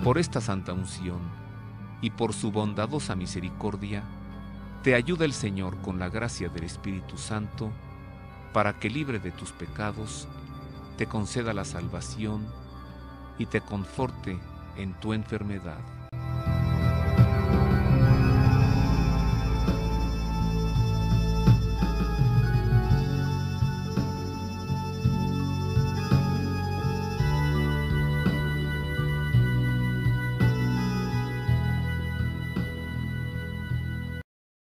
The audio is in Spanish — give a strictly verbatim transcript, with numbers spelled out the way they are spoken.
Por esta santa unción y por su bondadosa misericordia, te ayuda el Señor con la gracia del Espíritu Santo, para que libre de tus pecados, te conceda la salvación y te conforte en tu enfermedad.